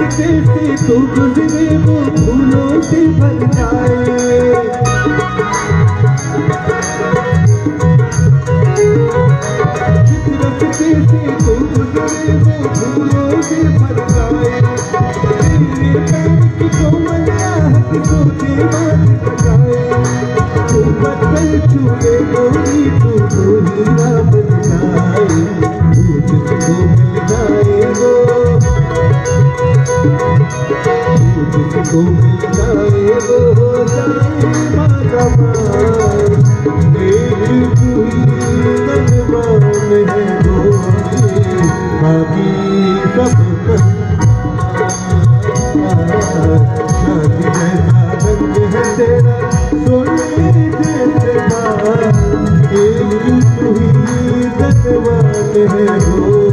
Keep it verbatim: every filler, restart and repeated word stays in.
रास्ते से तू गुजरे वो फूलों से भर जाए। जिस रास्ते से तू गुजरे वो फूलों से भर जाए। तेरे पैर की कोमल आहट सोचे बात बजाए। तू पत्थर छूए गोरी तू तो हीरा बन जाए। तू जिसको मिल जाए वो जिसको मिल जाए वो हो जाए मालामाल। एक तू ही धनवान है गोरी बाकी सब शादी जैसा रंग है तेरा सोने जैसे बाल। एक तू ही धनवान है गोरी।